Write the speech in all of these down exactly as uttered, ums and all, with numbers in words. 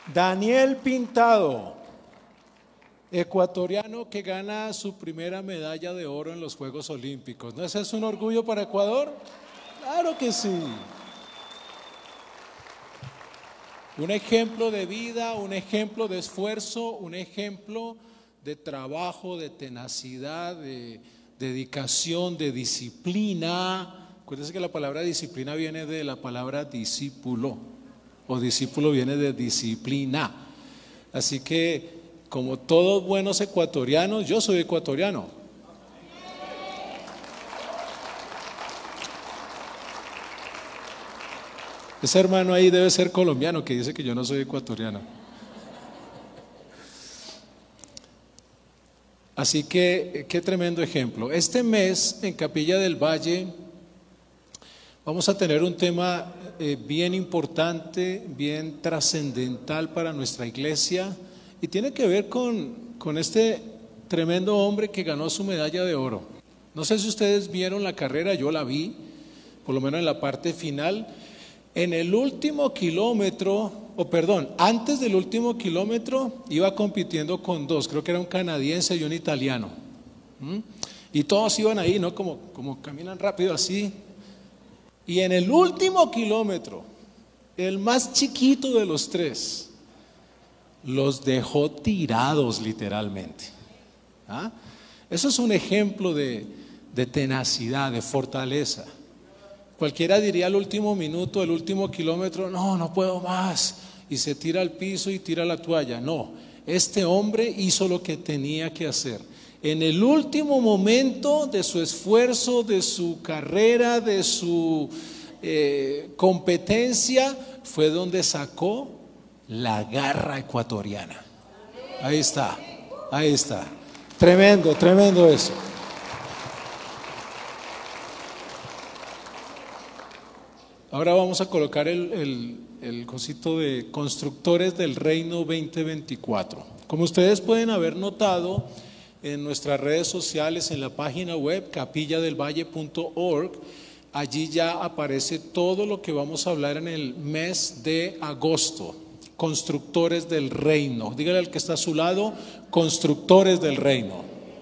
Daniel Pintado, ecuatoriano que gana su primera medalla de oro en los Juegos Olímpicos. ¿No ese es un orgullo para Ecuador? Claro que sí. Un ejemplo de vida, un ejemplo de esfuerzo, un ejemplo de trabajo, de tenacidad, de dedicación, de disciplina. Acuérdense que la palabra disciplina viene de la palabra discípulo, o discípulo viene de disciplina. Así que, como todos buenos ecuatorianos, yo soy ecuatoriano. Ese hermano ahí debe ser colombiano, que dice que yo no soy ecuatoriano. Así que, qué tremendo ejemplo. Este mes en Capilla del Valle vamos a tener un tema eh, bien importante, bien trascendental para nuestra iglesia, y tiene que ver con, con este tremendo hombre que ganó su medalla de oro. No sé si ustedes vieron la carrera, yo la vi, por lo menos en la parte final. En el último kilómetro, o perdón, antes del último kilómetro iba compitiendo con dos, creo que era un canadiense y un italiano. ¿Mm? Y todos iban ahí, ¿no? Como, como caminan rápido así. Y en el último kilómetro, el más chiquito de los tres, los dejó tirados literalmente. ¿Ah? Eso es un ejemplo de, de tenacidad, de fortaleza. Cualquiera diría al último minuto, el último kilómetro, no, no puedo más, y se tira al piso y tira la toalla. No, este hombre hizo lo que tenía que hacer. En el último momento de su esfuerzo, de su carrera, de su eh, competencia, fue donde sacó la garra ecuatoriana. Ahí está, ahí está. Tremendo, tremendo eso. Ahora vamos a colocar el, el, el cosito de Constructores del Reino veinte veinticuatro. Como ustedes pueden haber notado en nuestras redes sociales, en la página web capilla del valle punto org, allí ya aparece todo lo que vamos a hablar en el mes de agosto. Constructores del Reino. Dígale al que está a su lado, Constructores del Reino.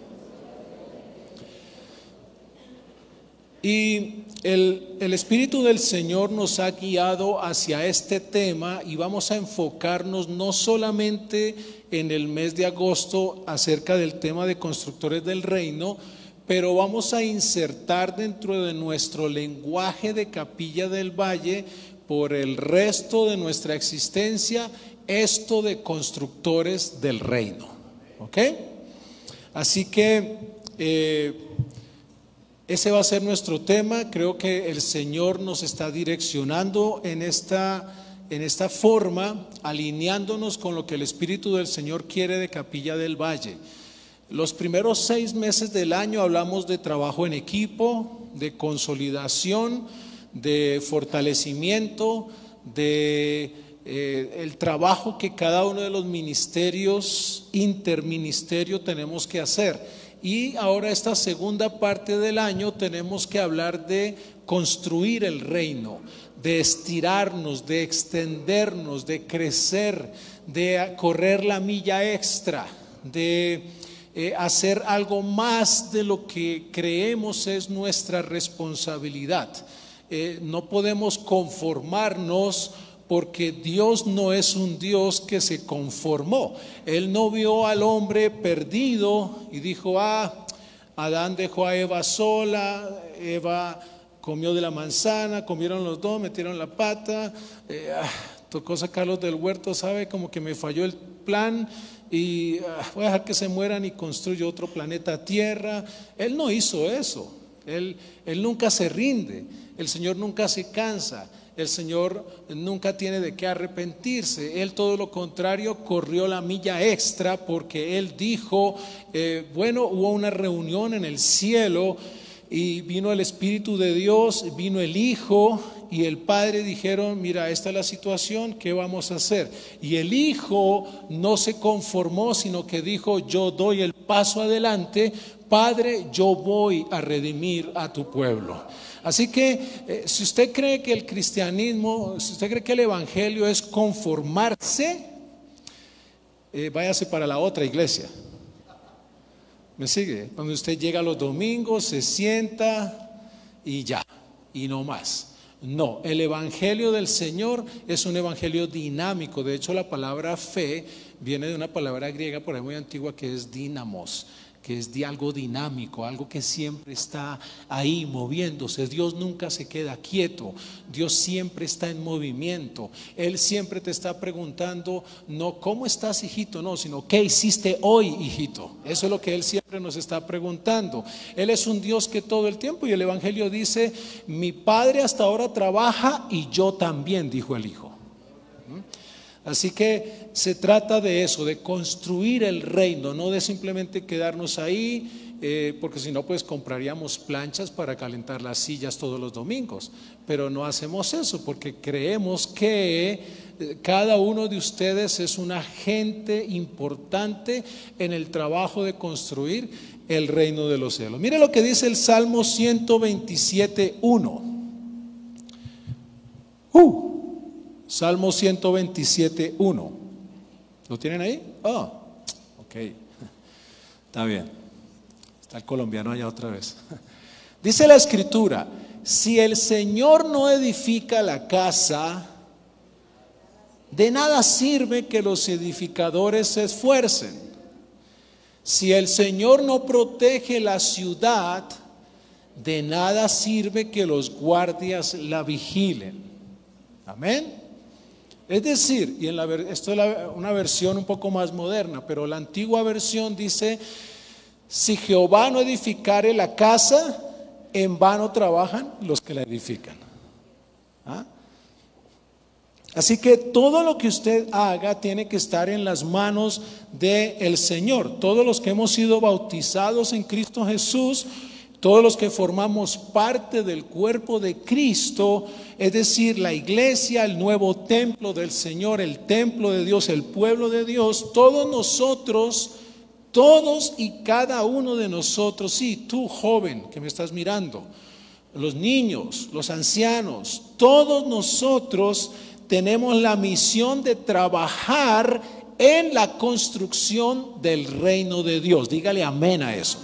Y el, el Espíritu del Señor nos ha guiado hacia este tema y vamos a enfocarnos no solamente en el mes de agosto acerca del tema de Constructores del Reino, pero vamos a insertar dentro de nuestro lenguaje de Capilla del Valle por el resto de nuestra existencia esto de Constructores del Reino. ¿Ok? Así que eh, ese va a ser nuestro tema. Creo que el Señor nos está direccionando en esta, en esta forma, alineándonos con lo que el Espíritu del Señor quiere de Capilla del Valle. Los primeros seis meses del año hablamos de trabajo en equipo, de consolidación, de fortalecimiento, de eh, el trabajo que cada uno de los ministerios, interministerio tenemos que hacer. Y ahora esta segunda parte del año tenemos que hablar de construir el reino, de estirarnos, de extendernos, de crecer, de correr la milla extra, de eh, hacer algo más de lo que creemos es nuestra responsabilidad. Eh, no podemos conformarnos porque Dios no es un Dios que se conformó. Él no vio al hombre perdido y dijo, ah, Adán dejó a Eva sola, Eva comió de la manzana, comieron los dos, metieron la pata, eh, ah, tocó sacarlos del huerto, sabe, como que me falló el plan y ah, voy a dejar que se mueran y construyo otro planeta Tierra. Él no hizo eso, él, él nunca se rinde, el Señor nunca se cansa. El Señor nunca tiene de qué arrepentirse. Él todo lo contrario, corrió la milla extra porque Él dijo, eh, bueno, hubo una reunión en el cielo y vino el Espíritu de Dios, vino el Hijo y el Padre dijeron, mira, esta es la situación, ¿qué vamos a hacer? Y el Hijo no se conformó, sino que dijo, yo doy el paso adelante, Padre, yo voy a redimir a tu pueblo. Así que eh, si usted cree que el cristianismo, si usted cree que el evangelio es conformarse, eh, váyase para la otra iglesia. ¿Me sigue? Cuando usted llega los domingos, se sienta y ya, y no más. No, el evangelio del Señor es un evangelio dinámico. De hecho, la palabra fe viene de una palabra griega por ahí muy antigua que es dinamos, que es de algo dinámico, algo que siempre está ahí moviéndose. Dios nunca se queda quieto, Dios siempre está en movimiento. Él siempre te está preguntando, no ¿cómo estás, hijito? No, sino ¿qué hiciste hoy, hijito? Eso es lo que Él siempre nos está preguntando. Él es un Dios que todo el tiempo, y el evangelio dice, mi padre hasta ahora trabaja y yo también, dijo el hijo. Así que se trata de eso, de construir el reino, no de simplemente quedarnos ahí, eh, porque si no pues compraríamos planchas para calentar las sillas todos los domingos, pero no hacemos eso porque creemos que cada uno de ustedes es un agente importante en el trabajo de construir el reino de los cielos. Mire lo que dice el Salmo ciento veintisiete, uno. Uh. Salmo ciento veintisiete, uno. ¿Lo tienen ahí? Ah, oh, ok. Está bien. Está el colombiano allá otra vez. Dice la escritura, si el Señor no edifica la casa, de nada sirve que los edificadores se esfuercen. Si el Señor no protege la ciudad, de nada sirve que los guardias la vigilen. Amén. Es decir, y en la, esto es la, una versión un poco más moderna, pero la antigua versión dice, si Jehová no edificare la casa, en vano trabajan los que la edifican. ¿Ah? Así que todo lo que usted haga tiene que estar en las manos del Señor. Todos los que hemos sido bautizados en Cristo Jesús, todos los que formamos parte del cuerpo de Cristo, es decir, la iglesia, el nuevo templo del Señor, el templo de Dios, el pueblo de Dios, todos nosotros, todos y cada uno de nosotros, sí, tú joven que me estás mirando, los niños, los ancianos, todos nosotros tenemos la misión de trabajar en la construcción del reino de Dios. Dígale amén a eso.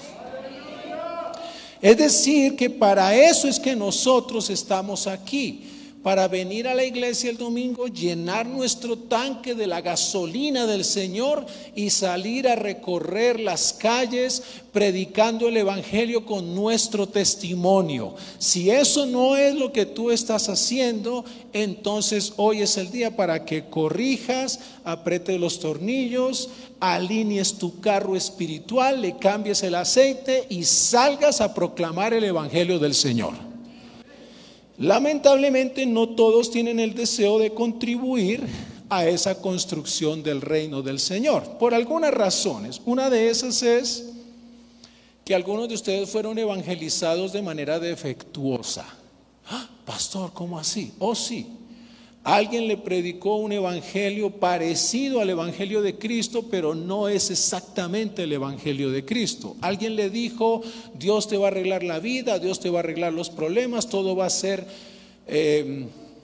Es decir, que para eso es que nosotros estamos aquí, para venir a la iglesia el domingo, llenar nuestro tanque de la gasolina del Señor y salir a recorrer las calles predicando el evangelio con nuestro testimonio. Si eso no es lo que tú estás haciendo, entonces hoy es el día para que corrijas, apretes los tornillos, alinees tu carro espiritual, le cambies el aceite y salgas a proclamar el evangelio del Señor. Lamentablemente no todos tienen el deseo de contribuir a esa construcción del reino del Señor, por algunas razones. Una de esas es que algunos de ustedes fueron evangelizados de manera defectuosa. ¿Ah, pastor, cómo así? Oh, sí. Alguien le predicó un evangelio parecido al evangelio de Cristo, pero no es exactamente el evangelio de Cristo. Alguien le dijo, Dios te va a arreglar la vida, Dios te va a arreglar los problemas, todo va a ser eh,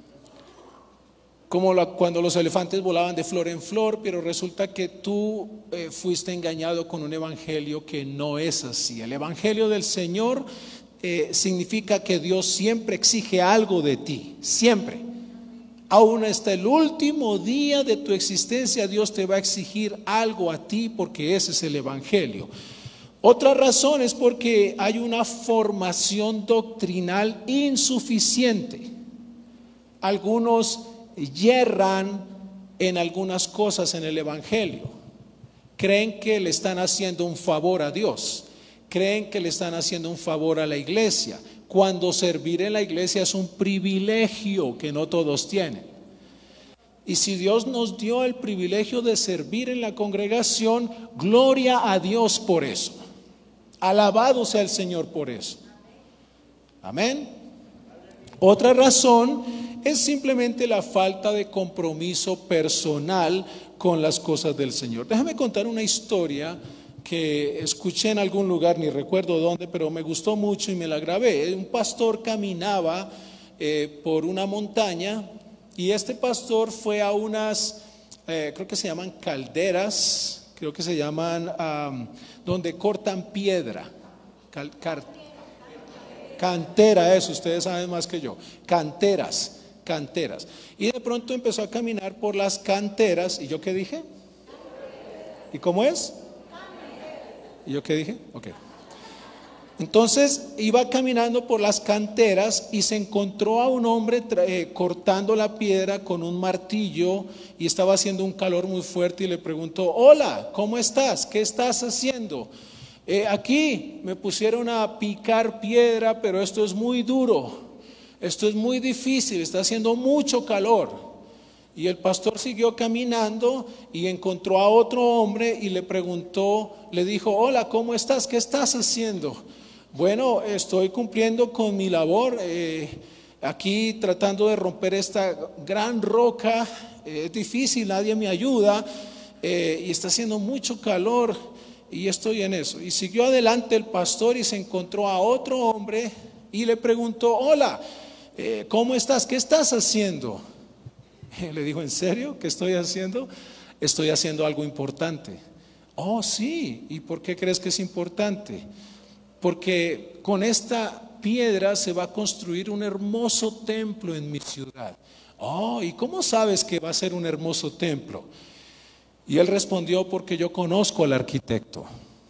como la, cuando los elefantes volaban de flor en flor, pero resulta que tú eh, fuiste engañado con un evangelio que no es así. El evangelio del Señor eh, significa que Dios siempre exige algo de ti, siempre. Aún hasta el último día de tu existencia Dios te va a exigir algo a ti, porque ese es el evangelio. Otra razón es porque hay una formación doctrinal insuficiente. Algunos yerran en algunas cosas en el evangelio. Creen que le están haciendo un favor a Dios, creen que le están haciendo un favor a la iglesia, cuando servir en la iglesia es un privilegio que no todos tienen. Y si Dios nos dio el privilegio de servir en la congregación, gloria a Dios por eso. Alabado sea el Señor por eso. Amén. Otra razón es simplemente la falta de compromiso personal con las cosas del Señor. Déjame contar una historia que escuché en algún lugar, ni recuerdo dónde, pero me gustó mucho y me la grabé. Un pastor caminaba eh, por una montaña, y este pastor fue a unas, eh, creo que se llaman calderas, creo que se llaman, um, donde cortan piedra. Cal, car, cantera, eso, ustedes saben más que yo. Canteras, canteras. Y de pronto empezó a caminar por las canteras. ¿Y yo qué dije? ¿Y cómo es? ¿Y yo qué dije? Ok. Entonces iba caminando por las canteras y se encontró a un hombre eh, cortando la piedra con un martillo, y estaba haciendo un calor muy fuerte, y le preguntó: hola, ¿cómo estás? ¿Qué estás haciendo? Eh, aquí me pusieron a picar piedra, pero esto es muy duro, esto es muy difícil, está haciendo mucho calor. Y el pastor siguió caminando y encontró a otro hombre y le preguntó, le dijo: hola, ¿cómo estás? ¿Qué estás haciendo? Bueno, estoy cumpliendo con mi labor, eh, aquí tratando de romper esta gran roca, eh, es difícil, nadie me ayuda, eh, y está haciendo mucho calor y estoy en eso. Y siguió adelante el pastor y se encontró a otro hombre y le preguntó: hola, eh, ¿cómo estás? ¿Qué estás haciendo? Le dijo: ¿en serio? ¿Qué estoy haciendo? Estoy haciendo algo importante. Oh, sí. ¿Y por qué crees que es importante? Porque con esta piedra se va a construir un hermoso templo en mi ciudad. Oh, ¿y cómo sabes que va a ser un hermoso templo? Y él respondió: porque yo conozco al arquitecto.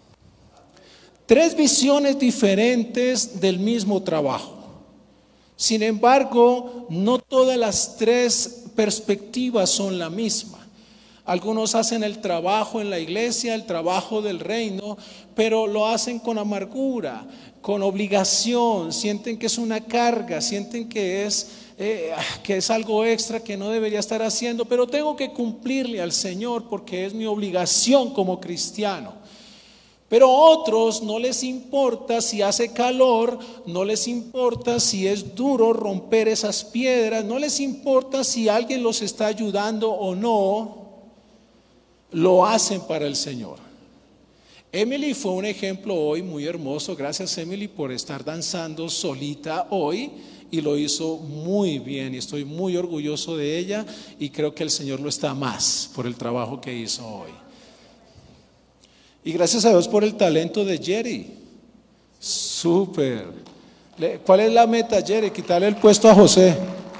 Tres visiones diferentes del mismo trabajo. Sin embargo, no todas las tres perspectivas son la misma. Algunos hacen el trabajo en la iglesia, el trabajo del reino, pero lo hacen con amargura, con obligación, sienten que es una carga, sienten que es, eh, que es algo extra que no debería estar haciendo, pero tengo que cumplirle al Señor porque es mi obligación como cristiano. Pero otros no les importa si hace calor, no les importa si es duro romper esas piedras, no les importa si alguien los está ayudando o no, lo hacen para el Señor. Emily fue un ejemplo hoy muy hermoso. Gracias, Emily, por estar danzando solita hoy, y lo hizo muy bien y estoy muy orgulloso de ella, y creo que el Señor lo está más por el trabajo que hizo hoy. Y gracias a Dios por el talento de Jerry. Súper. ¿Cuál es la meta, Jerry? Quitarle el puesto a José.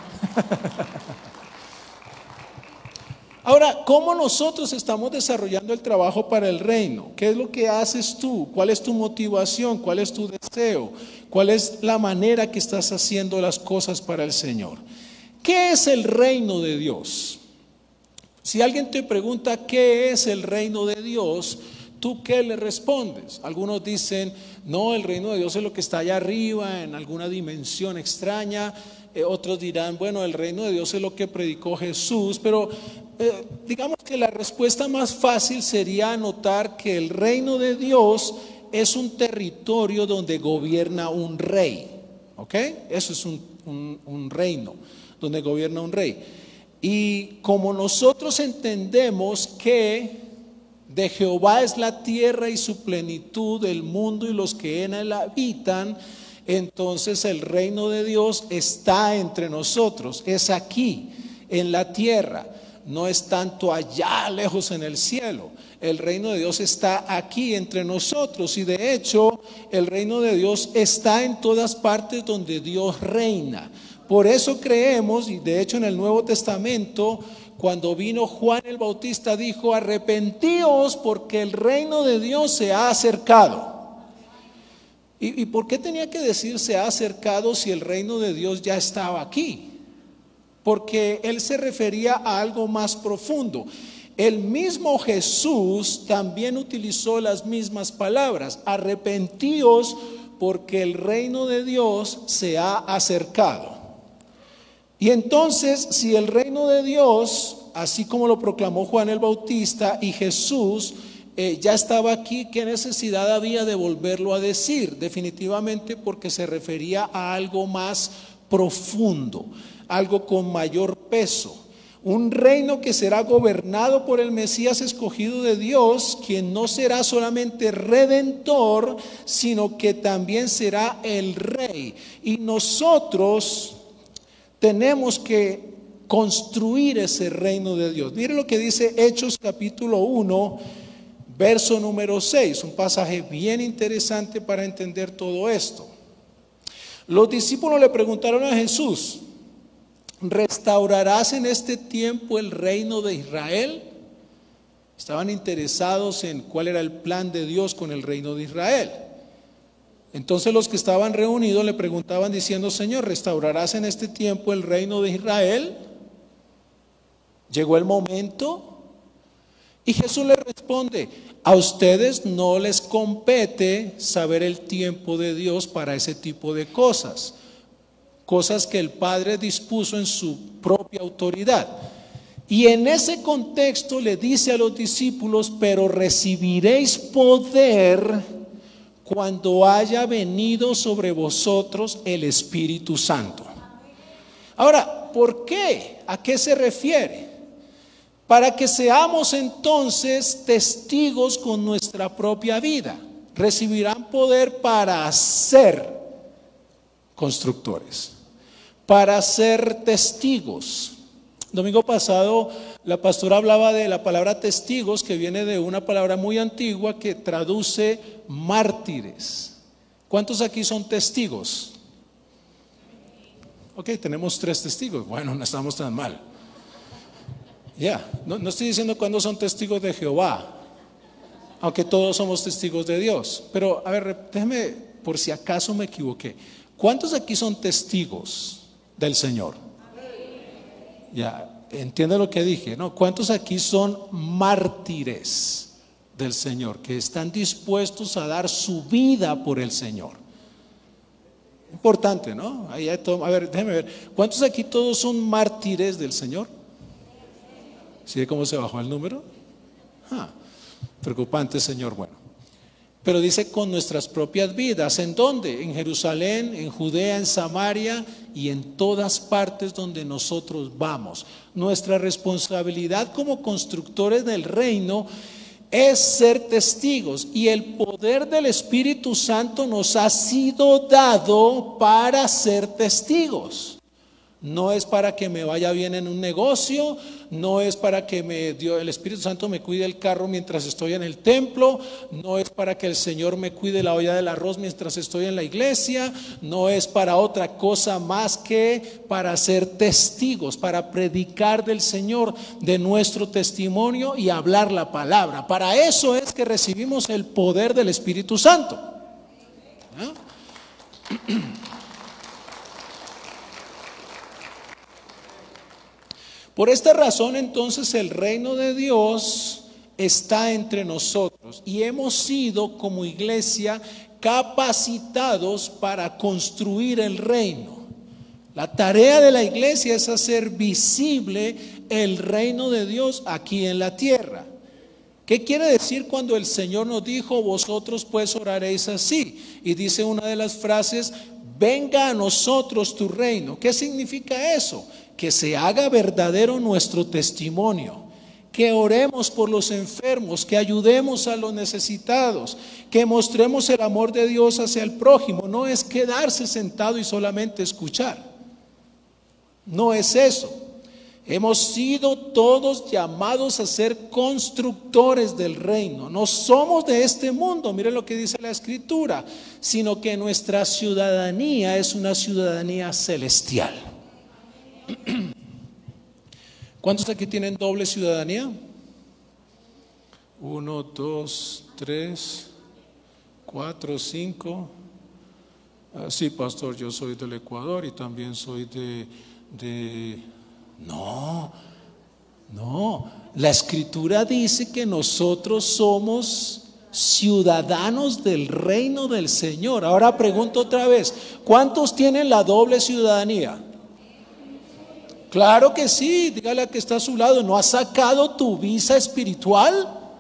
Ahora, ¿cómo nosotros estamos desarrollando el trabajo para el reino? ¿Qué es lo que haces tú? ¿Cuál es tu motivación? ¿Cuál es tu deseo? ¿Cuál es la manera que estás haciendo las cosas para el Señor? ¿Qué es el reino de Dios? Si alguien te pregunta qué es el reino de Dios, ¿tú qué le respondes? Algunos dicen: no, el reino de Dios es lo que está allá arriba, en alguna dimensión extraña. Eh, otros dirán: bueno, el reino de Dios es lo que predicó Jesús. Pero eh, digamos que la respuesta más fácil sería anotar que el reino de Dios es un territorio donde gobierna un rey. ¿Ok? Eso es un, un, un reino donde gobierna un rey. Y como nosotros entendemos que de Jehová es la tierra y su plenitud, el mundo y los que en él habitan, entonces el reino de Dios está entre nosotros, es aquí, en la tierra, no es tanto allá lejos en el cielo. El reino de Dios está aquí entre nosotros, y de hecho el reino de Dios está en todas partes donde Dios reina. Por eso creemos, y de hecho en el Nuevo Testamento, cuando vino Juan el Bautista, dijo: arrepentíos porque el reino de Dios se ha acercado. ¿Y, y por qué tenía que decir se ha acercado si el reino de Dios ya estaba aquí? Porque él se refería a algo más profundo. El mismo Jesús también utilizó las mismas palabras: arrepentíos porque el reino de Dios se ha acercado. Y entonces, si el reino de Dios, así como lo proclamó Juan el Bautista y Jesús, eh, ya estaba aquí, ¿qué necesidad había de volverlo a decir? Definitivamente porque se refería a algo más profundo, algo con mayor peso. Un reino que será gobernado por el Mesías escogido de Dios, quien no será solamente redentor, sino que también será el rey. Y nosotros tenemos que construir ese reino de Dios. Mire lo que dice Hechos capítulo uno, verso número seis, un pasaje bien interesante para entender todo esto. Los discípulos le preguntaron a Jesús: ¿restaurarás en este tiempo el reino de Israel? Estaban interesados en cuál era el plan de Dios con el reino de Israel. Entonces los que estaban reunidos le preguntaban diciendo: Señor, ¿restaurarás en este tiempo el reino de Israel? ¿Llegó el momento? Y Jesús les responde: a ustedes no les compete saber el tiempo de Dios para ese tipo de cosas, cosas que el Padre dispuso en su propia autoridad. Y en ese contexto le dice a los discípulos: pero recibiréis poder cuando haya venido sobre vosotros el Espíritu Santo. Ahora, ¿por qué? ¿A qué se refiere? Para que seamos entonces testigos con nuestra propia vida. Recibirán poder para ser constructores, para ser testigos. Domingo pasado la pastora hablaba de la palabra testigos, que viene de una palabra muy antigua que traduce mártires. ¿Cuántos aquí son testigos? Ok, tenemos tres testigos. Bueno, no estamos tan mal. Ya, no, no estoy diciendo cuándo son testigos de Jehová, aunque todos somos testigos de Dios. Pero a ver, déjeme, por si acaso me equivoqué. ¿Cuántos aquí son testigos del Señor? Ya, entiende lo que dije, ¿no? ¿Cuántos aquí son mártires del Señor, que están dispuestos a dar su vida por el Señor? Importante, ¿no? Ahí hay todo, a ver, déjeme ver. ¿Cuántos aquí todos son mártires del Señor? ¿Sí cómo se bajó el número? Ah, preocupante, Señor. Bueno, pero dice con nuestras propias vidas. ¿En dónde? En Jerusalén, en Judea, en Samaria y en todas partes donde nosotros vamos. Nuestra responsabilidad como constructores del reino es ser testigos, y el poder del Espíritu Santo nos ha sido dado para ser testigos. No es para que me vaya bien en un negocio, no es para que me dio el Espíritu Santo me cuide el carro mientras estoy en el templo, no es para que el Señor me cuide la olla del arroz mientras estoy en la iglesia, no es para otra cosa más que para ser testigos, para predicar del Señor, de nuestro testimonio y hablar la palabra. Para eso es que recibimos el poder del Espíritu Santo. ¿Ah? Por esta razón, entonces, el reino de Dios está entre nosotros y hemos sido como iglesia capacitados para construir el reino. La tarea de la iglesia es hacer visible el reino de Dios aquí en la tierra. ¿Qué quiere decir cuando el Señor nos dijo: vosotros pues oraréis así? Y dice una de las frases: venga a nosotros tu reino. ¿Qué significa eso? Que se haga verdadero nuestro testimonio, que oremos por los enfermos, que ayudemos a los necesitados, que mostremos el amor de Dios hacia el prójimo. No es quedarse sentado y solamente escuchar, no es eso. Hemos sido todos llamados a ser constructores del reino. No somos de este mundo, miren lo que dice la Escritura, sino que nuestra ciudadanía es una ciudadanía celestial. ¿Cuántos aquí tienen doble ciudadanía? Uno, dos, tres, cuatro, cinco. Ah, sí, pastor, yo soy del Ecuador y también soy de, de... No, no. La Escritura dice que nosotros somos ciudadanos del reino del Señor. Ahora pregunto otra vez: ¿cuántos tienen la doble ciudadanía? Claro que sí, dígale a que está a su lado: ¿no has sacado tu visa espiritual?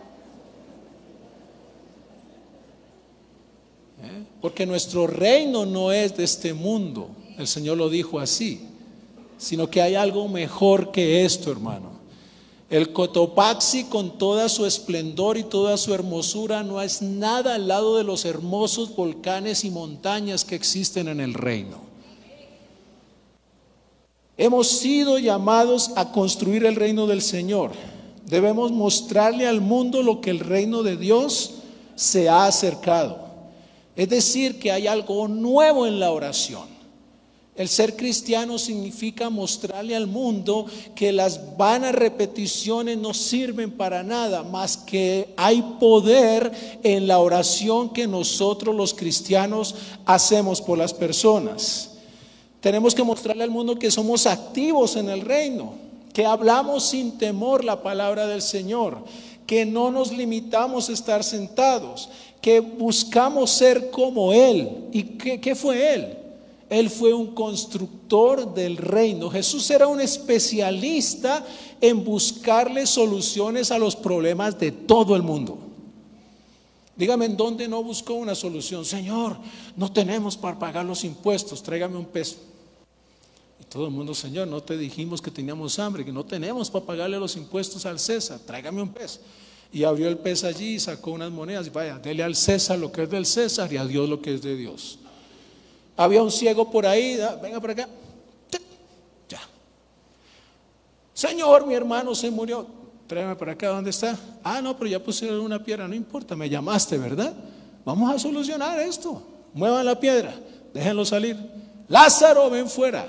¿Eh? Porque nuestro reino no es de este mundo, el Señor lo dijo así, sino que hay algo mejor que esto, hermano. El Cotopaxi, con toda su esplendor y toda su hermosura, no es nada al lado de los hermosos volcanes y montañas que existen en el reino. Hemos sido llamados a construir el reino del Señor. Debemos mostrarle al mundo lo que el reino de Dios se ha acercado. Es decir, que hay algo nuevo en la oración. El ser cristiano significa mostrarle al mundo que las vanas repeticiones no sirven para nada, más que hay poder en la oración que nosotros los cristianos hacemos por las personas. Tenemos que mostrarle al mundo que somos activos en el reino, que hablamos sin temor la palabra del Señor, que no nos limitamos a estar sentados, que buscamos ser como Él. ¿Y qué, qué fue Él? Él fue un constructor del reino. Jesús era un especialista en buscarle soluciones a los problemas de todo el mundo. Dígame, ¿en dónde no buscó una solución? Señor, no tenemos para pagar los impuestos, tráigame un peso. Y todo el mundo, Señor, no te dijimos que teníamos hambre, que no tenemos para pagarle los impuestos al César, tráigame un peso. Y abrió el pez allí y sacó unas monedas y vaya, dele al César lo que es del César y a Dios lo que es de Dios. Había un ciego por ahí, venga por acá, ya. Señor, mi hermano se murió, tráeme para acá, ¿dónde está? Ah, no, pero ya pusieron una piedra, no importa, me llamaste, ¿verdad? Vamos a solucionar esto, muevan la piedra, déjenlo salir. Lázaro, ven fuera.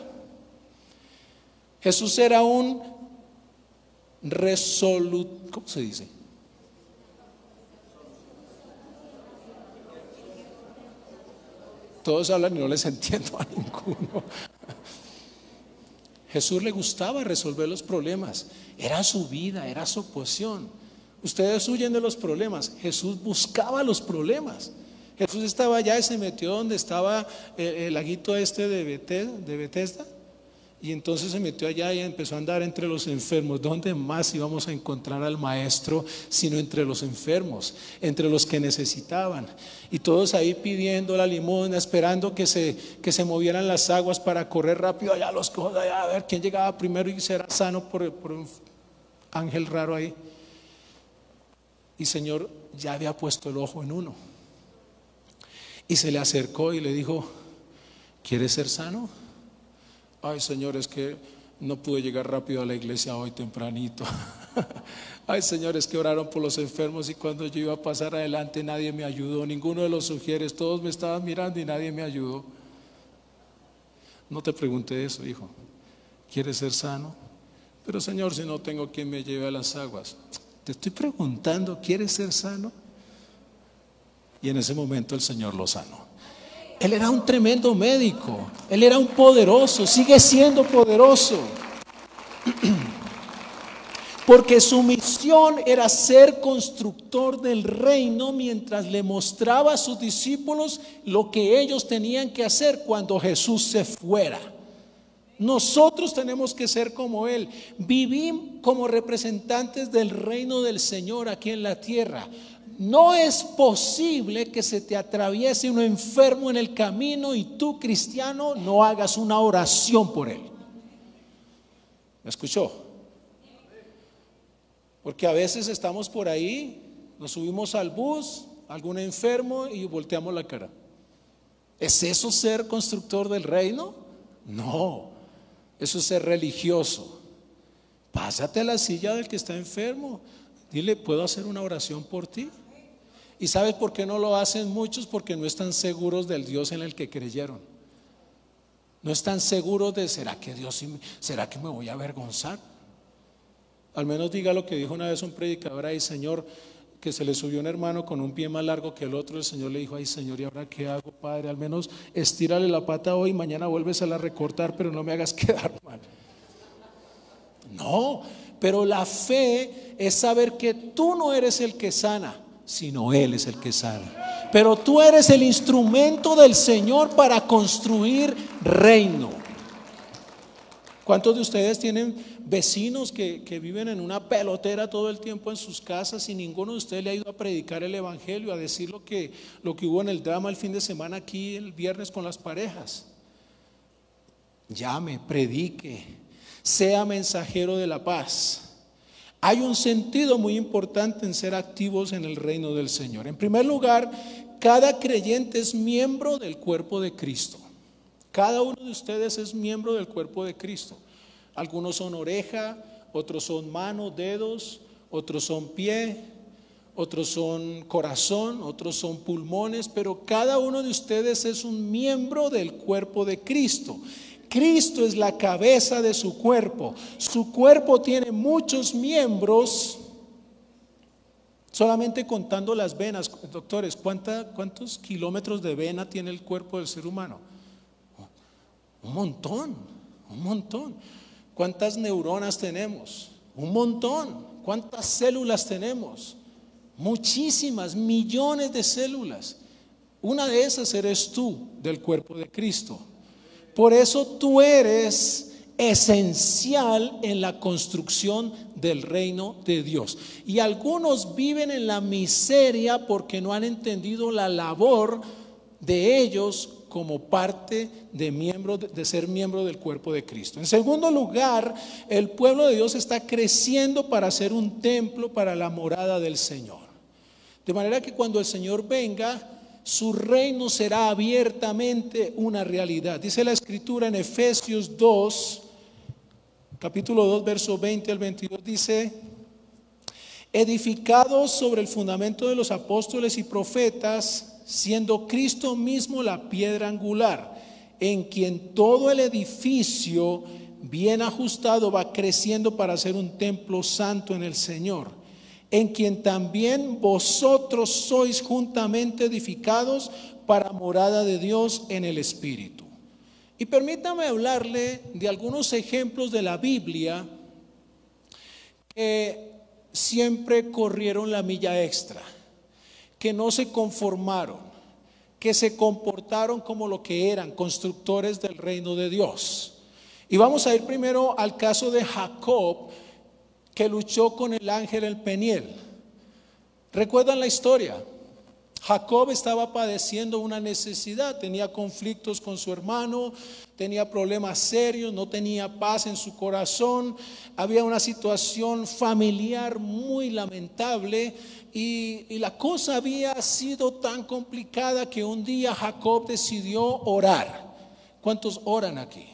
Jesús era un resoluto, ¿cómo se dice? Todos hablan y no les entiendo a ninguno. Jesús le gustaba resolver los problemas. Era su vida, era su posición. Ustedes huyen de los problemas. Jesús buscaba los problemas. Jesús estaba allá y se metió donde estaba el, el laguito este de Betesda, de Betesda. Y entonces se metió allá y empezó a andar entre los enfermos. ¿Dónde más íbamos a encontrar al maestro sino entre los enfermos, entre los que necesitaban? Y todos ahí pidiendo la limosna, esperando que se, que se movieran las aguas para correr rápido allá los cojos, allá a ver quién llegaba primero y será sano por, por un ángel raro ahí. Y el Señor ya había puesto el ojo en uno. Y se le acercó y le dijo, ¿quieres ser sano? Ay, Señor, es que no pude llegar rápido a la iglesia hoy tempranito. Ay, Señor, es que oraron por los enfermos y cuando yo iba a pasar adelante nadie me ayudó, ninguno de los sugieres, todos me estaban mirando y nadie me ayudó. No te pregunté eso, hijo. ¿Quieres ser sano? Pero Señor, si no tengo quien me lleve a las aguas. Te estoy preguntando, ¿quieres ser sano? Y en ese momento el Señor lo sanó. Él era un tremendo médico, él era un poderoso, sigue siendo poderoso. Porque su misión era ser constructor del reino mientras le mostraba a sus discípulos lo que ellos tenían que hacer cuando Jesús se fuera. Nosotros tenemos que ser como Él, vivir como representantes del reino del Señor aquí en la tierra. No es posible que se te atraviese un enfermo en el camino y tú, cristiano, no hagas una oración por él. ¿Me escuchó? Porque a veces estamos por ahí, nos subimos al bus, algún enfermo y volteamos la cara. ¿Es eso ser constructor del reino? No, eso es ser religioso. Pásate a la silla del que está enfermo, dile, ¿puedo hacer una oración por ti? ¿Y sabes por qué no lo hacen muchos? Porque no están seguros del Dios en el que creyeron. No están seguros de, ¿será que Dios, será que me voy a avergonzar? Al menos diga lo que dijo una vez un predicador ahí, Señor, que se le subió un hermano con un pie más largo que el otro. El Señor le dijo, ay Señor, ¿y ahora qué hago, Padre? Al menos estírale la pata hoy, mañana vuelves a la recortar, pero no me hagas quedar mal. No, pero la fe es saber que tú no eres el que sana, sino Él es el que sana. Pero tú eres el instrumento del Señor para construir reino. ¿Cuántos de ustedes tienen vecinos que, que viven en una pelotera todo el tiempo en sus casas y ninguno de ustedes le ha ido a predicar el evangelio, a decir lo que, lo que hubo en el drama el fin de semana aquí el viernes con las parejas? Llame, predique, sea mensajero de la paz. Hay un sentido muy importante en ser activos en el reino del Señor. En primer lugar, cada creyente es miembro del cuerpo de Cristo. Cada uno de ustedes es miembro del cuerpo de Cristo. Algunos son oreja, otros son mano, dedos, otros son pie, otros son corazón, otros son pulmones, pero cada uno de ustedes es un miembro del cuerpo de Cristo. Cristo es la cabeza de su cuerpo. Su cuerpo tiene muchos miembros. Solamente contando las venas, doctores, ¿cuánta, ¿cuántos kilómetros de vena tiene el cuerpo del ser humano? Un montón, un montón. ¿Cuántas neuronas tenemos? Un montón. ¿Cuántas células tenemos? Muchísimas, millones de células. Una de esas eres tú, del cuerpo de Cristo. Por eso tú eres esencial en la construcción del reino de Dios. Y algunos viven en la miseria porque no han entendido la labor de ellos como parte de, miembro, de ser miembro del cuerpo de Cristo. En segundo lugar, el pueblo de Dios está creciendo para ser un templo para la morada del Señor. De manera que cuando el Señor venga, su reino será abiertamente una realidad. Dice la Escritura en Efesios dos, capítulo dos, verso veinte al veintidós, dice: edificados sobre el fundamento de los apóstoles y profetas, siendo Cristo mismo la piedra angular, en quien todo el edificio bien ajustado va creciendo para ser un templo santo en el Señor, en quien también vosotros sois juntamente edificados para morada de Dios en el Espíritu. Y permítame hablarle de algunos ejemplos de la Biblia que siempre corrieron la milla extra, que no se conformaron, que se comportaron como lo que eran, constructores del reino de Dios. Y vamos a ir primero al caso de Jacob, que luchó con el ángel en Peniel. ¿Recuerdan la historia? Jacob estaba padeciendo una necesidad, tenía conflictos con su hermano, tenía problemas serios, no tenía paz en su corazón, había una situación familiar muy lamentable y, y la cosa había sido tan complicada que un día Jacob decidió orar. ¿Cuántos oran aquí?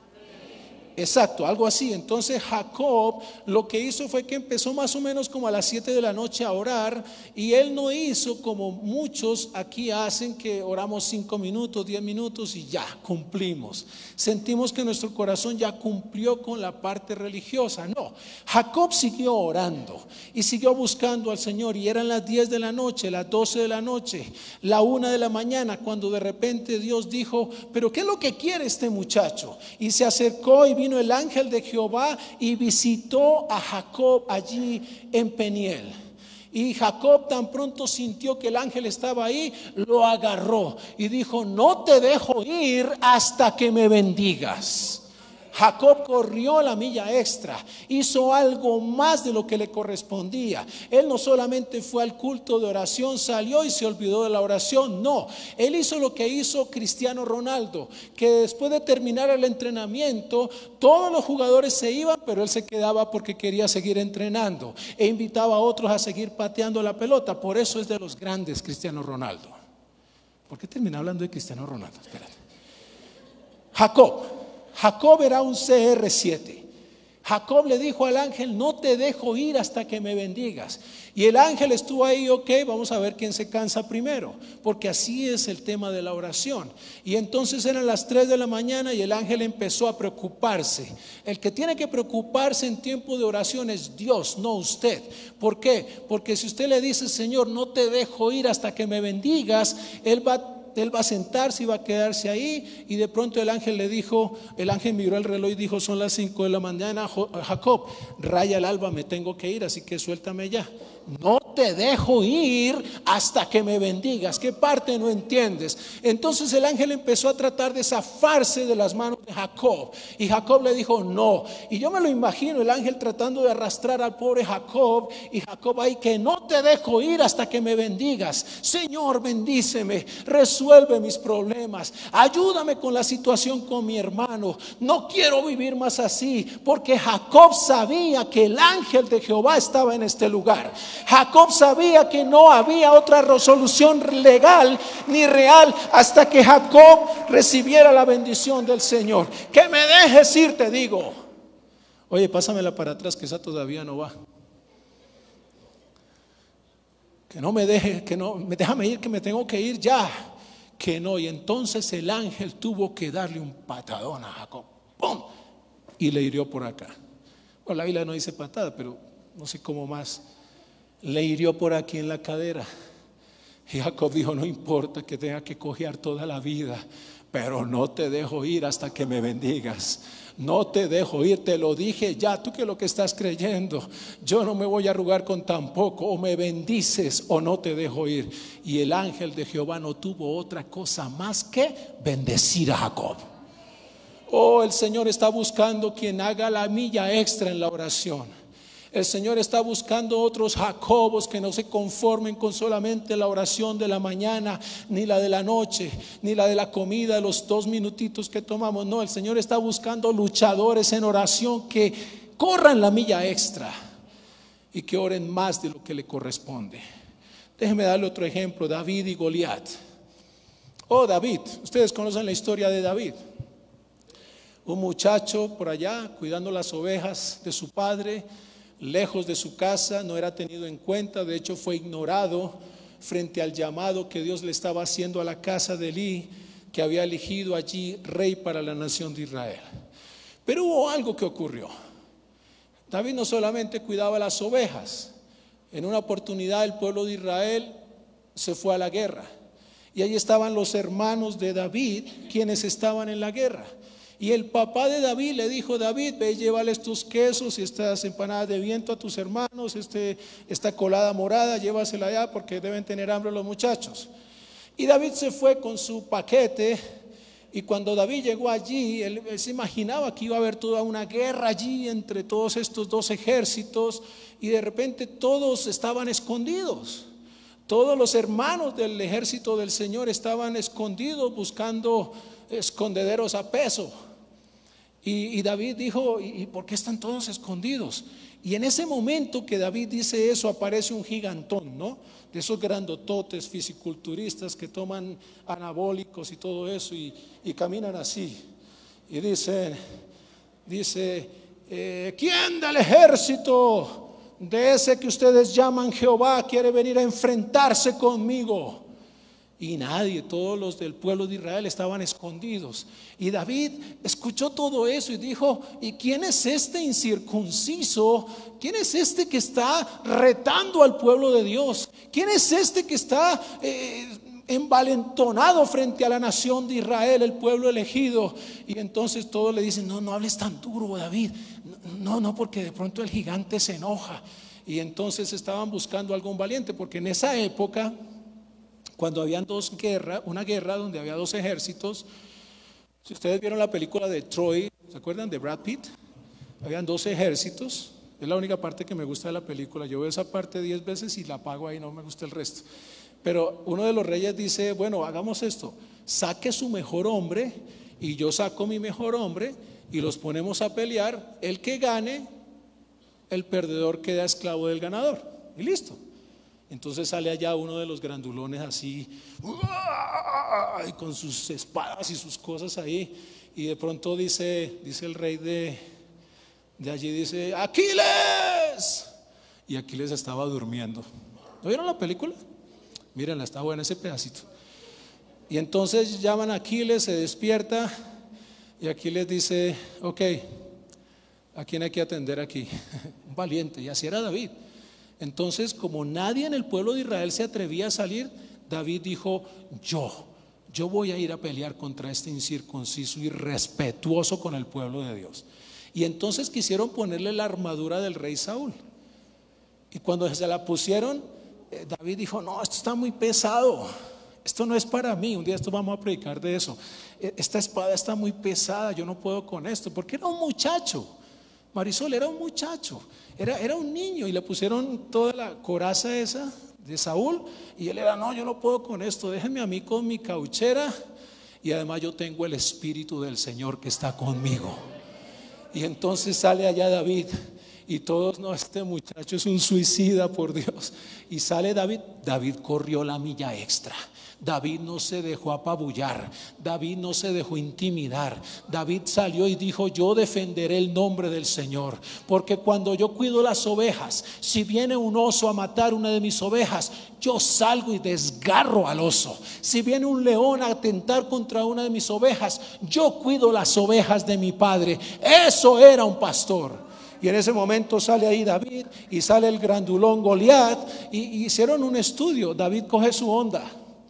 Exacto, algo así. Entonces Jacob lo que hizo fue que empezó más o menos como a las siete de la noche a orar, y él no hizo como muchos aquí hacen, que oramos cinco minutos, diez minutos y ya cumplimos. Sentimos que nuestro corazón ya cumplió con la parte religiosa. No, Jacob siguió orando y siguió buscando al Señor, y eran las diez de la noche, las doce de la noche, la una de la mañana, cuando de repente Dios dijo: pero ¿qué es lo que quiere este muchacho? Y se acercó y vino el ángel de Jehová y visitó a Jacob allí en Peniel. Y Jacob tan pronto sintió que el ángel estaba ahí, lo agarró y dijo: no te dejo ir hasta que me bendigas. Jacob corrió la milla extra, hizo algo más de lo que le correspondía. Él no solamente fue al culto de oración, salió y se olvidó de la oración. No, él hizo lo que hizo Cristiano Ronaldo, que después de terminar el entrenamiento, todos los jugadores se iban, pero él se quedaba porque quería seguir entrenando e invitaba a otros a seguir pateando la pelota. Por eso es de los grandes Cristiano Ronaldo. ¿Por qué terminé hablando de Cristiano Ronaldo? Espérate. Jacob Jacob era un C R siete. Jacob le dijo al ángel: no te dejo ir hasta que me bendigas. Y el ángel estuvo ahí, ok, vamos a ver quién se cansa primero, porque así es el tema de la oración. Y entonces eran las tres de la mañana y el ángel empezó a preocuparse. El que tiene que preocuparse en tiempo de oración es Dios, no usted. ¿Por qué? Porque si usted le dice: Señor, no te dejo ir hasta que me bendigas, Él va a Él va a sentarse y va a quedarse ahí. Y de pronto el ángel le dijo, el ángel miró el reloj y dijo: son las cinco de la mañana, Jacob, raya el alba, me tengo que ir, así que suéltame ya. No te dejo ir hasta que me bendigas. ¿Qué parte no entiendes? Entonces el ángel empezó a tratar de zafarse de las manos de Jacob, y Jacob le dijo no. Y yo me lo imagino, el ángel tratando de arrastrar al pobre Jacob, y Jacob ahí: que no te dejo ir hasta que me bendigas. Señor, bendíceme, resuelve mis problemas, ayúdame con la situación con mi hermano. No quiero vivir más así, porque Jacob sabía que el ángel de Jehová estaba en este lugar. Jacob sabía que no había otra resolución legal ni real hasta que Jacob recibiera la bendición del Señor. Que me dejes ir, te digo. Oye, pásamela para atrás que esa todavía no va. Que no me deje, que no, déjame ir, que me tengo que ir ya. Que no, y entonces el ángel tuvo que darle un patadón a Jacob. ¡Pum! Y le hirió por acá. Bueno, la Biblia no dice patada, pero no sé cómo más. Le hirió por aquí en la cadera. Y Jacob dijo, no importa que tenga que cojear toda la vida, pero no te dejo ir hasta que me bendigas. No te dejo ir, te lo dije ya. Tú que lo que estás creyendo, yo no me voy a arrugar con tan poco. O me bendices o no te dejo ir. Y el ángel de Jehová no tuvo otra cosa más que bendecir a Jacob. Oh, el Señor está buscando quien haga la milla extra en la oración. El Señor está buscando otros Jacobos que no se conformen con solamente la oración de la mañana, ni la de la noche, ni la de la comida, los dos minutitos que tomamos. No, el Señor está buscando luchadores en oración que corran la milla extra y que oren más de lo que le corresponde. Déjenme darle otro ejemplo, David y Goliat. Oh, David, ustedes conocen la historia de David. Un muchacho por allá cuidando las ovejas de su padre, lejos de su casa, no era tenido en cuenta, de hecho fue ignorado frente al llamado que Dios le estaba haciendo a la casa de Elí, que había elegido allí rey para la nación de Israel. Pero hubo algo que ocurrió. David no solamente cuidaba las ovejas, en una oportunidad el pueblo de Israel se fue a la guerra y allí estaban los hermanos de David, quienes estaban en la guerra. Y el papá de David le dijo, David, ve y llévales tus quesos y estas empanadas de viento a tus hermanos, este, esta colada morada, llévasela allá porque deben tener hambre los muchachos. Y David se fue con su paquete, y cuando David llegó allí, él, él se imaginaba que iba a haber toda una guerra allí entre todos estos dos ejércitos, y de repente todos estaban escondidos. Todos los hermanos del ejército del Señor estaban escondidos buscando escondederos a peso. Y, y David dijo, ¿y por qué están todos escondidos? Y en ese momento que David dice eso, aparece un gigantón, ¿no? De esos grandototes fisiculturistas que toman anabólicos y todo eso y, y caminan así. Y dice, dice eh, ¿quién del ejército de ese que ustedes llaman Jehová quiere venir a enfrentarse conmigo? Y nadie, todos los del pueblo de Israel estaban escondidos. Y David escuchó todo eso y dijo, ¿y quién es este incircunciso? ¿Quién es este que está retando al pueblo de Dios? ¿Quién es este que está eh, envalentonado frente a la nación de Israel, el pueblo elegido? Y entonces todos le dicen, no, no hables tan duro, David. No, no, porque de pronto el gigante se enoja. Y entonces estaban buscando algún valiente, porque en esa época, cuando habían dos guerras, una guerra donde había dos ejércitos, si ustedes vieron la película de Troy, ¿se acuerdan de Brad Pitt? Habían dos ejércitos, es la única parte que me gusta de la película. Yo veo esa parte diez veces y la apago ahí, no me gusta el resto. Pero uno de los reyes dice, bueno, hagamos esto, saque su mejor hombre y yo saco mi mejor hombre y los ponemos a pelear. El que gane, el perdedor queda esclavo del ganador y listo. Entonces sale allá uno de los grandulones así, y con sus espadas y sus cosas ahí, y de pronto dice, dice el rey de, de allí, dice, ¡Aquiles! Y Aquiles estaba durmiendo. ¿No vieron la película? Mírenla, está buena ese pedacito. Y entonces llaman a Aquiles, se despierta, y Aquiles dice, ok, ¿a quién hay que atender aquí? Un valiente, y así era David. Entonces, como nadie en el pueblo de Israel se atrevía a salir, David dijo, yo, yo voy a ir a pelear contra este incircunciso irrespetuoso con el pueblo de Dios. Y entonces quisieron ponerle la armadura del rey Saúl. Y cuando se la pusieron, eh, David dijo, no, esto está muy pesado, esto no es para mí. Un día esto vamos a predicar de eso. Esta espada está muy pesada, yo no puedo con esto, porque era un muchacho. Marisol era un muchacho, era, era un niño, y le pusieron toda la coraza esa de Saúl, y él era, no, yo no puedo con esto, déjenme a mí con mi cauchera, y además yo tengo el Espíritu del Señor que está conmigo. Y entonces sale allá David Y todos, no, este muchacho es un suicida, por Dios. Y sale David. David corrió la milla extra. David no se dejó apabullar, David no se dejó intimidar. David salió y dijo: yo defenderé el nombre del Señor, porque cuando yo cuido las ovejas, si viene un oso a matar una de mis ovejas, yo salgo y desgarro al oso. Si viene un león a atentar contra una de mis ovejas, yo cuido las ovejas de mi padre. Eso era un pastor. Y en ese momento sale ahí David y sale el grandulón Goliat, y, y hicieron un estudio. David coge su onda,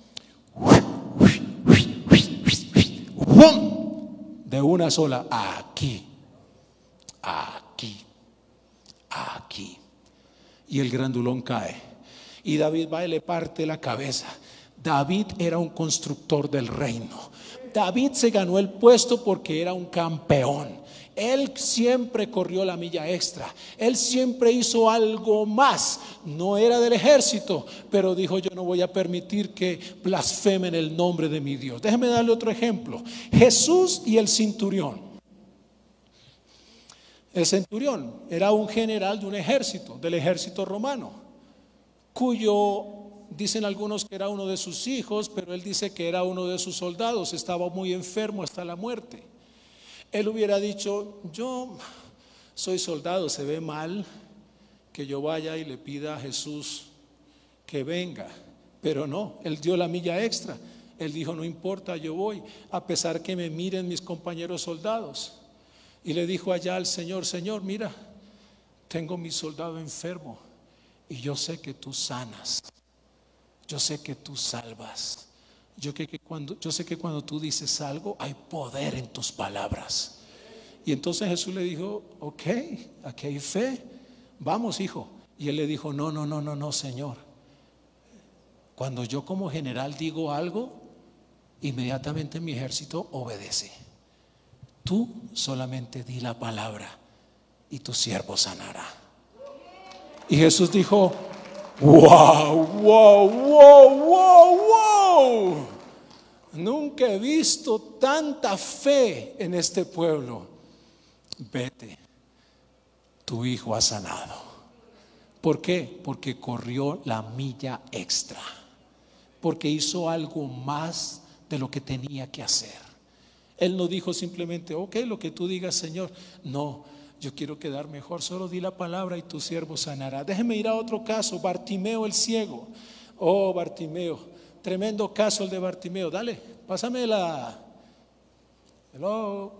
de una sola, aquí, aquí, aquí, y el grandulón cae, y David va y le parte la cabeza. David era un constructor del reino. David se ganó el puesto porque era un campeón. Él siempre corrió la milla extra. Él siempre hizo algo más. No era del ejército, pero dijo: yo no voy a permitir que blasfemen el nombre de mi Dios. Déjeme darle otro ejemplo. Jesús y el centurión. El centurión era un general de un ejército, del ejército romano, cuyo, dicen algunos que era uno de sus hijos, pero él dice que era uno de sus soldados. Estaba muy enfermo hasta la muerte. Él hubiera dicho: yo soy soldado, se ve mal que yo vaya y le pida a Jesús que venga. Pero no, él dio la milla extra. Él dijo: no importa, yo voy, a pesar que me miren mis compañeros soldados. Y le dijo allá al Señor: Señor, mira, tengo mi soldado enfermo y yo sé que tú sanas, yo sé que tú salvas. Yo, que, que cuando, yo sé que cuando tú dices algo hay poder en tus palabras. Y entonces Jesús le dijo: ok, aquí hay fe, vamos, hijo. Y él le dijo: no, no, no, no, no, Señor. Cuando yo como general digo algo, inmediatamente mi ejército obedece. Tú solamente di la palabra y tu siervo sanará. Y Jesús dijo: wow, wow, wow, wow, wow. Nunca he visto tanta fe en este pueblo. Vete, tu hijo ha sanado. ¿Por qué? Porque corrió la milla extra, porque hizo algo más de lo que tenía que hacer. Él no dijo simplemente: ok, lo que tú digas, Señor. No, yo quiero quedar mejor, solo di la palabra y tu siervo sanará. Déjeme ir a otro caso. Bartimeo el ciego. Oh, Bartimeo, tremendo caso el de Bartimeo. Dale, pásame la. Hello.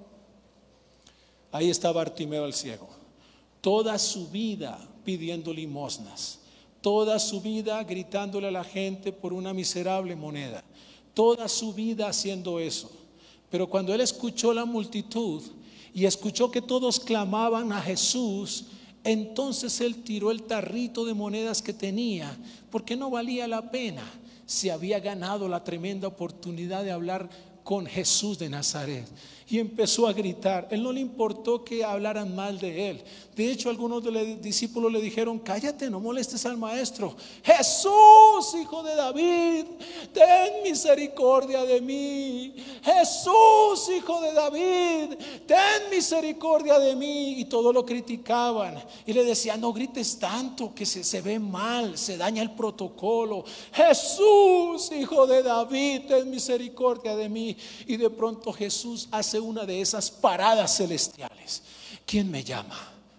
Ahí está Bartimeo el ciego. Toda su vida pidiendo limosnas, toda su vida gritándole a la gente por una miserable moneda, toda su vida haciendo eso. Pero cuando él escuchó la multitud y escuchó que todos clamaban a Jesús, entonces él tiró el tarrito de monedas que tenía, porque no valía la pena. Se había ganado la tremenda oportunidad de hablar con Jesús de Nazaret, y empezó a gritar. Él no le importó que hablaran mal de él. De hecho, algunos de los discípulos le dijeron: cállate, no molestes al maestro. Jesús, hijo de David, ten misericordia de mí. Jesús, hijo de David, ten misericordia de mí. Y todos lo criticaban y le decían: no grites tanto, que se, se ve mal, se daña el protocolo. Jesús, hijo de David, ten misericordia de mí. Y de pronto Jesús hace una de esas paradas celestiales. ¿Quién me llama?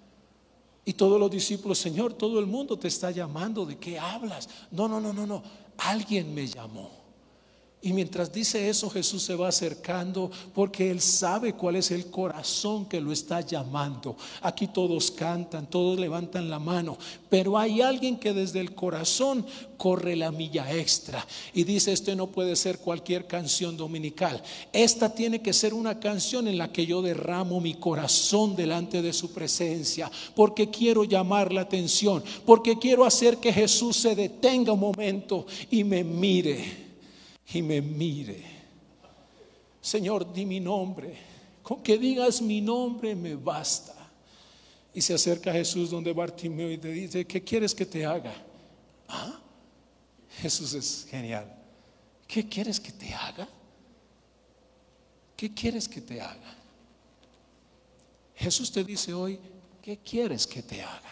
Y todos los discípulos: Señor, todo el mundo te está llamando, ¿de qué hablas? No, no, no, no, no, alguien me llamó. Y mientras dice eso, Jesús se va acercando, porque Él sabe cuál es el corazón que lo está llamando. Aquí todos cantan, todos levantan la mano, pero hay alguien que desde el corazón corre la milla extra y dice: este no puede ser cualquier canción dominical. Esta tiene que ser una canción en la que yo derramo mi corazón delante de su presencia, porque quiero llamar la atención, porque quiero hacer que Jesús se detenga un momento y me mire. Y me mire. Señor, di mi nombre. Con que digas mi nombre me basta. Y se acerca a Jesús donde Bartimeo y le dice: ¿qué quieres que te haga? ¿Ah? Jesús es genial. ¿Qué quieres que te haga? ¿Qué quieres que te haga? Jesús te dice hoy: ¿qué quieres que te haga?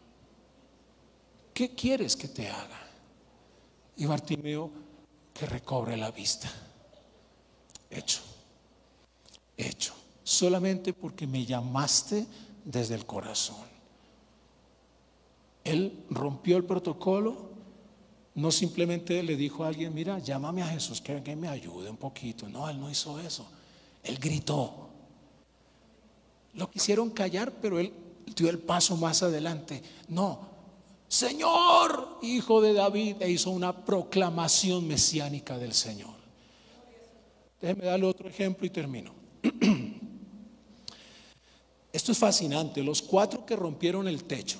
¿Qué quieres que te haga? Y Bartimeo, que recobre la vista. Hecho, hecho, solamente porque me llamaste desde el corazón. Él rompió el protocolo, no simplemente le dijo a alguien, mira, llámame a Jesús que, que me ayude un poquito. No, él no hizo eso. Él gritó. Lo quisieron callar, pero él dio el paso más adelante. No, Señor, Hijo de David, e hizo una proclamación mesiánica del Señor. Déjeme darle otro ejemplo y termino. Esto es fascinante. Los cuatro que rompieron el techo.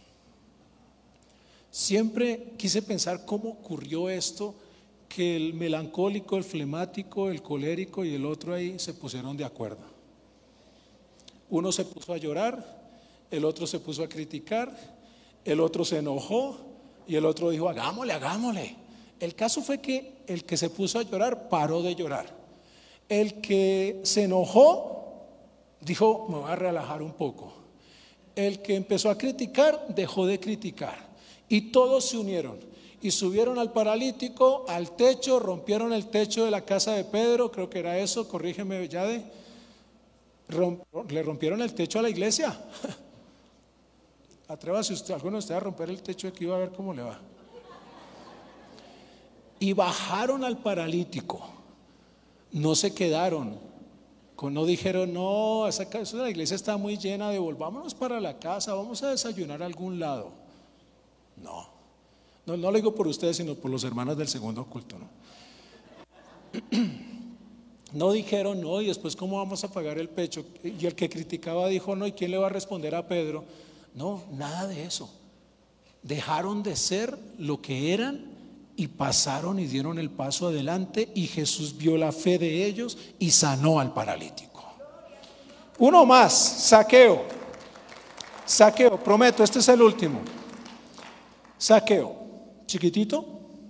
Siempre quise pensar cómo ocurrió esto, que el melancólico, el flemático, el colérico y el otro ahí se pusieron de acuerdo. Uno se puso a llorar, el otro se puso a criticar, el otro se enojó y el otro dijo, hagámosle, hagámosle. El caso fue que el que se puso a llorar paró de llorar. El que se enojó dijo, me voy a relajar un poco. El que empezó a criticar dejó de criticar. Y todos se unieron y subieron al paralítico, al techo, rompieron el techo de la casa de Pedro, creo que era eso, corrígeme Yade. Romp, le rompieron el techo a la iglesia. Atrévase usted, alguno de ustedes a romper el techo de aquí, va a ver cómo le va. Y bajaron al paralítico. No se quedaron, no dijeron, no, esa casa de la iglesia está muy llena, de volvámonos para la casa, vamos a desayunar a algún lado. No, no, no lo digo por ustedes, sino por los hermanos del segundo culto, ¿no? No dijeron, no, y después cómo vamos a pagar el pecho. Y el que criticaba dijo, no, ¿y quién le va a responder a Pedro? No, nada de eso. Dejaron de ser lo que eran y pasaron y dieron el paso adelante, y Jesús vio la fe de ellos y sanó al paralítico. Uno más, Zaqueo. Zaqueo, prometo, este es el último. Zaqueo, chiquitito,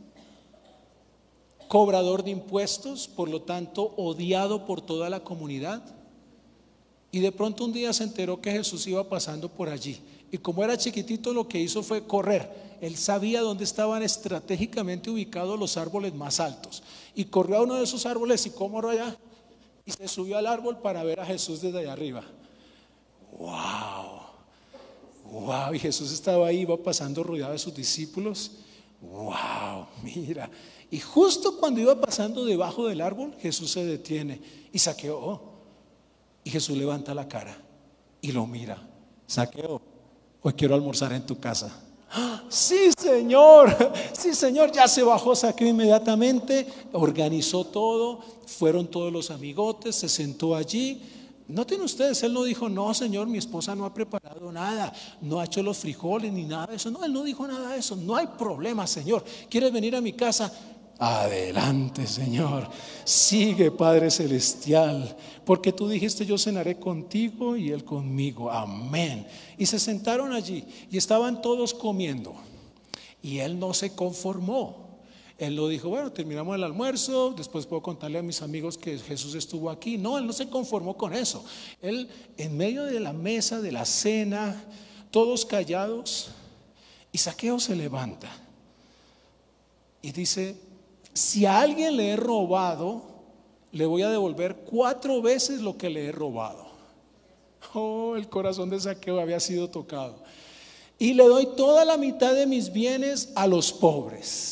cobrador de impuestos, por lo tanto odiado por toda la comunidad, y de pronto un día se enteró que Jesús iba pasando por allí, y como era chiquitito lo que hizo fue correr. Él sabía dónde estaban estratégicamente ubicados los árboles más altos, y corrió a uno de esos árboles y cómo allá, y se subió al árbol para ver a Jesús desde allá arriba. Wow, wow, y Jesús estaba ahí, iba pasando rodeado de sus discípulos. Wow, mira. Y justo cuando iba pasando debajo del árbol, Jesús se detiene y Zaqueo, y Jesús levanta la cara y lo mira. Zaqueo, hoy quiero almorzar en tu casa. ¡Ah, sí, Señor! Sí, Señor. Ya se bajó Zaqueo inmediatamente, organizó todo, fueron todos los amigotes, se sentó allí. Noten ustedes, él no dijo, no, Señor, mi esposa no ha preparado nada, no ha hecho los frijoles ni nada de eso. No, él no dijo nada de eso. No hay problema, Señor. ¿Quieres venir a mi casa? Adelante, Señor. Sigue, Padre Celestial, porque tú dijiste, yo cenaré contigo y él conmigo. Amén. Y se sentaron allí y estaban todos comiendo, y él no se conformó. Él lo dijo, bueno, terminamos el almuerzo, después puedo contarle a mis amigos que Jesús estuvo aquí. No, él no se conformó con eso. Él, en medio de la mesa, de la cena, todos callados, y Zaqueo se levanta y dice, si a alguien le he robado, le voy a devolver cuatro veces lo que le he robado. Oh, el corazón de Zaqueo había sido tocado. Y le doy toda la mitad de mis bienes a los pobres.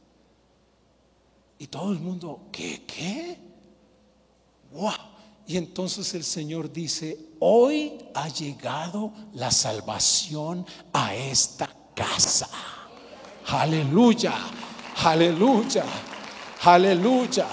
Y todo el mundo, ¿qué? ¿Qué? ¡Wow! Y entonces el Señor dice, hoy ha llegado la salvación a esta casa. Aleluya, aleluya, aleluya.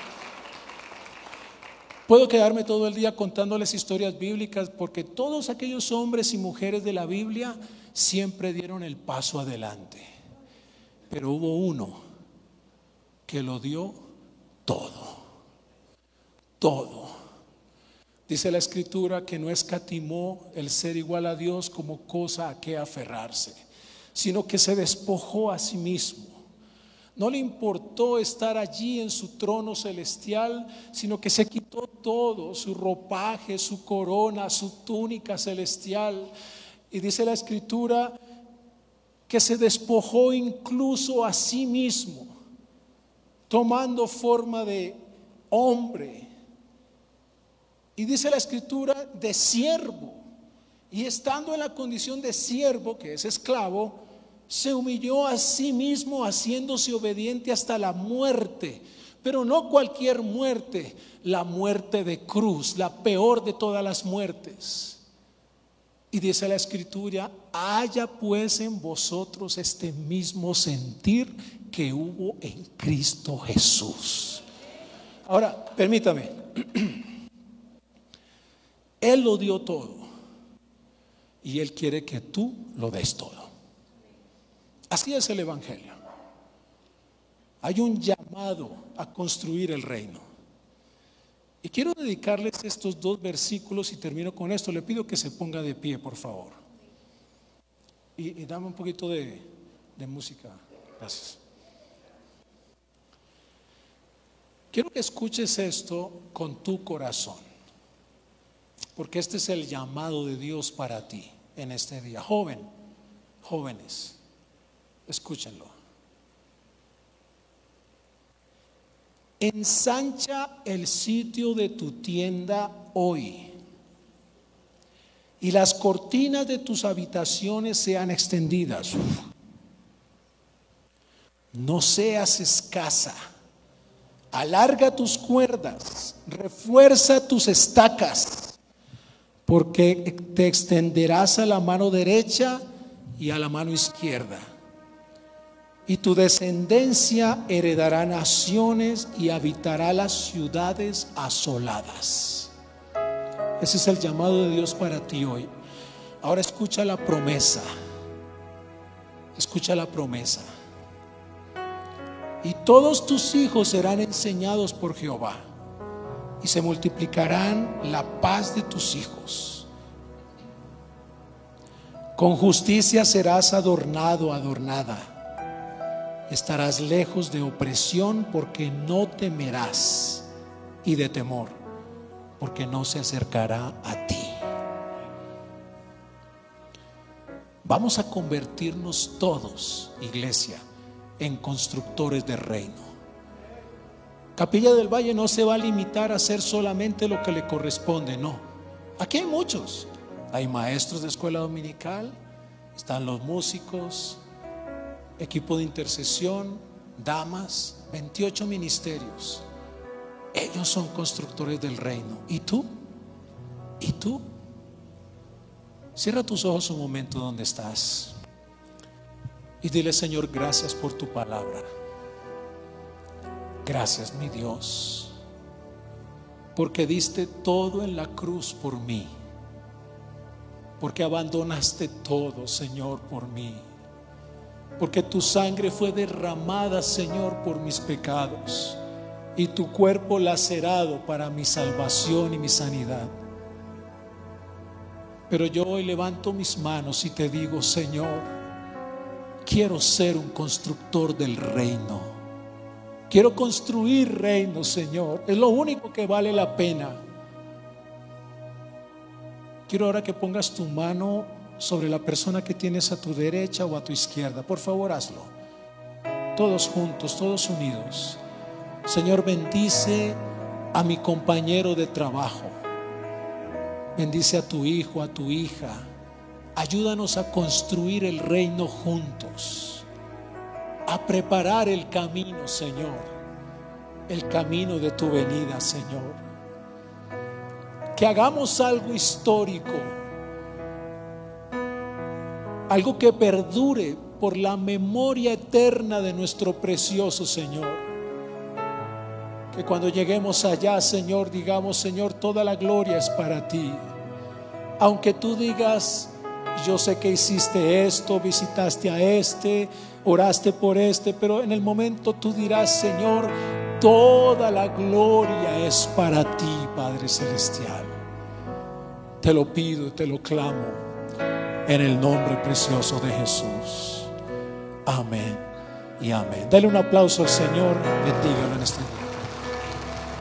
Puedo quedarme todo el día contándoles historias bíblicas, porque todos aquellos hombres y mujeres de la Biblia siempre dieron el paso adelante. Pero hubo uno que lo dio todo, todo. Dice la Escritura que no escatimó el ser igual a Dios como cosa a que aferrarse, sino que se despojó a sí mismo. No le importó estar allí en su trono celestial, sino que se quitó todo, su ropaje, su corona, su túnica celestial. Y dice la Escritura que se despojó incluso a sí mismo, tomando forma de hombre. Y dice la Escritura de siervo. Y estando en la condición de siervo, que es esclavo, se humilló a sí mismo, haciéndose obediente hasta la muerte. Pero no cualquier muerte, la muerte de cruz, la peor de todas las muertes. Y dice la Escritura: haya pues en vosotros este mismo sentir que hubo en Cristo Jesús. Ahora, permítame. Él lo dio todo y Él quiere que tú lo des todo. Así es el Evangelio. Hay un llamado a construir el reino. Y quiero dedicarles estos dos versículos y termino con esto. Le pido que se ponga de pie, por favor. Y, y dame un poquito de, de música. Gracias. Quiero que escuches esto con tu corazón, porque este es el llamado de Dios para ti en este día. Joven, jóvenes, escúchenlo. Ensancha el sitio de tu tienda hoy, y las cortinas de tus habitaciones sean extendidas. No seas escasa. Alarga tus cuerdas, refuerza tus estacas, porque te extenderás a la mano derecha y a la mano izquierda. Y tu descendencia heredará naciones y habitará las ciudades asoladas. Ese es el llamado de Dios para ti hoy. Ahora escucha la promesa. Escucha la promesa. Y todos tus hijos serán enseñados por Jehová, y se multiplicarán la paz de tus hijos. Con justicia serás adornado, adornada. Estarás lejos de opresión, porque no temerás, y de temor, porque no se acercará a ti. Vamos a convertirnos todos, iglesia, en constructores de reino. Capilla del Valle no se va a limitar a hacer solamente lo que le corresponde, no. Aquí hay muchos. Hay maestros de escuela dominical, están los músicos, equipo de intercesión, damas, veintiocho ministerios. Ellos son constructores del reino. ¿Y tú? ¿Y tú? Cierra tus ojos un momento donde estás y dile: Señor, gracias por tu palabra. Gracias, mi Dios, porque diste todo en la cruz por mí, porque abandonaste todo, Señor, por mí, porque tu sangre fue derramada, Señor, por mis pecados, y tu cuerpo lacerado para mi salvación y mi sanidad. Pero yo hoy levanto mis manos y te digo: Señor, quiero ser un constructor del reino. Quiero construir reino, Señor. Es lo único que vale la pena. Quiero ahora que pongas tu mano sobre la persona que tienes a tu derecha o a tu izquierda. Por favor, hazlo. Todos juntos, todos unidos. Señor, bendice a mi compañero de trabajo. Bendice a tu hijo, a tu hija. Ayúdanos a construir el reino juntos, a preparar el camino, Señor, el camino de tu venida, Señor. Que hagamos algo histórico, algo que perdure por la memoria eterna de nuestro precioso Señor. Que cuando lleguemos allá, Señor, digamos: Señor, toda la gloria es para ti. Aunque tú digas: yo sé que hiciste esto, visitaste a este, oraste por este, pero en el momento tú dirás: Señor, toda la gloria es para ti, Padre Celestial. Te lo pido y te lo clamo en el nombre precioso de Jesús. Amén y amén. Dale un aplauso al Señor, bendígalo en este día.